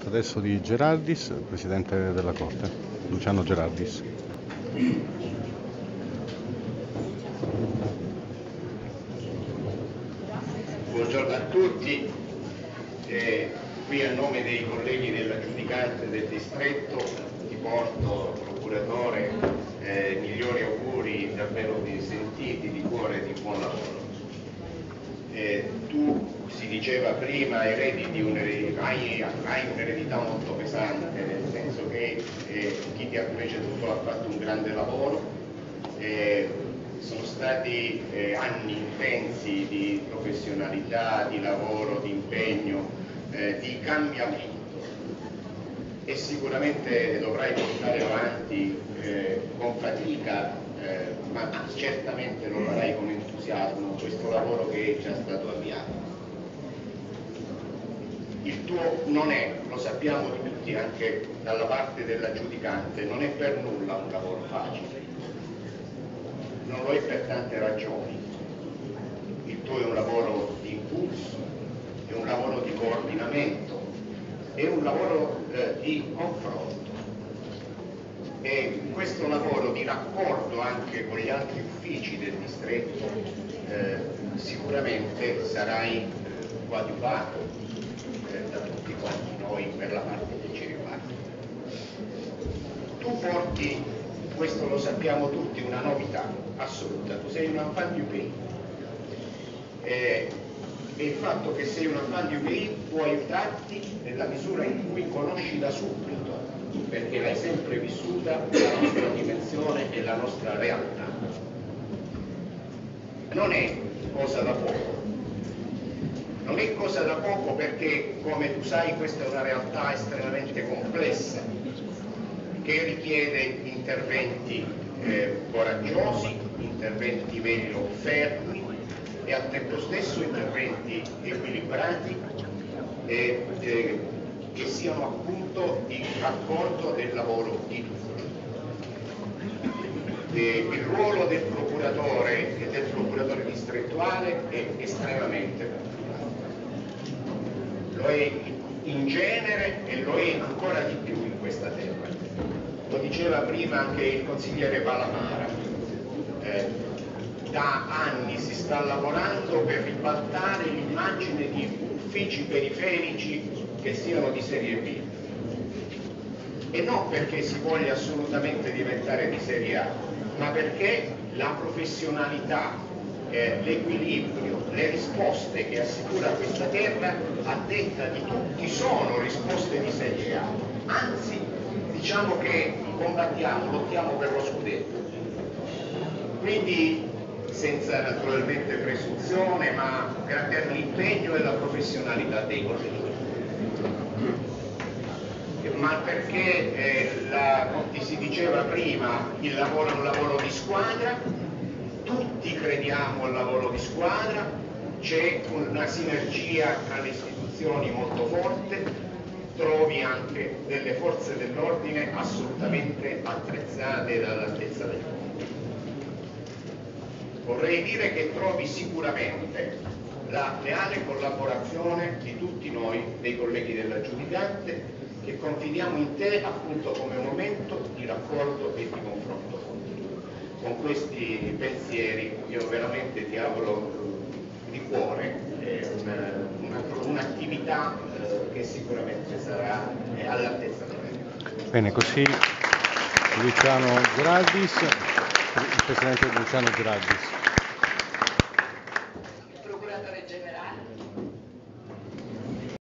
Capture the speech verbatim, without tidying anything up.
Adesso di Gerardis, Presidente della Corte, Luciano Gerardis. Buongiorno a tutti, eh, qui a nome dei colleghi della giudicante del distretto ti porto, procuratore, eh, migliori auguri davvero di sentiti, di cuore e di buon lavoro. Eh, tu, si diceva prima, eredi di un'eredità, hai, hai un'eredità molto pesante, nel senso che eh, chi ti ha preceduto ha fatto un grande lavoro, eh, sono stati eh, anni intensi di professionalità, di lavoro, di impegno, eh, di cambiamento e sicuramente dovrai portare avanti eh, con fatica, eh, ma certamente lo farai con entusiasmo, questo lavoro che è già stato avviato. Il tuo non è, lo sappiamo tutti anche dalla parte della giudicante, non è per nulla un lavoro facile, non lo è per tante ragioni. Il tuo è un lavoro di impulso, è un lavoro di coordinamento, è un lavoro eh, di confronto. E questo lavoro di raccordo anche con gli altri uffici del distretto eh, sicuramente sarai eh, coadiuvato eh, da tutti quanti noi per la parte che ci riguarda. Tu porti, questo lo sappiamo tutti, una novità assoluta, tu sei un enfant du pays eh, e il fatto che sei un enfant du pays può aiutarti nella misura in cui conosci da subito, perché l'hai sempre vissuta, la nostra dimensione e la nostra realtà. Non è cosa da poco, non è cosa da poco perché, come tu sai, questa è una realtà estremamente complessa, che richiede interventi eh, coraggiosi, interventi meglio fermi e al tempo stesso interventi equilibrati e eh, che siano appunto il raccordo del lavoro di tutti. Eh, il ruolo del procuratore e del procuratore distrettuale è estremamente complicato. Lo è in genere e lo è ancora di più in questa terra. Lo diceva prima anche il consigliere Palamara. Eh, da anni si sta lavorando per ribaltare l'immagine di uffici periferici che siano di serie B. E non perché si voglia assolutamente diventare di serie A, ma perché la professionalità, eh, l'equilibrio, le risposte che assicura questa terra, a detta di tutti, sono risposte di serie A. Anzi, diciamo che combattiamo, lottiamo per lo scudetto. Quindi, senza naturalmente presunzione, ma per l'impegno e la professionalità dei colleghi. Ma perché eh, la, come si diceva prima, il lavoro è un lavoro di squadra, tutti crediamo al lavoro di squadra, c'è una sinergia tra le istituzioni molto forte, trovi anche delle forze dell'ordine assolutamente attrezzate ed all'altezza del mondo. Vorrei dire che trovi sicuramente la leale collaborazione di tutti noi, dei colleghi della giudicante, che confidiamo in te appunto come un momento di raccordo e di confronto continuo. Con questi pensieri io veramente ti auguro di cuore eh, un'attività una, eh, che sicuramente sarà eh, all'altezza del tempo. Bene, così Luciano Gerardis, il Presidente Luciano Gerardis.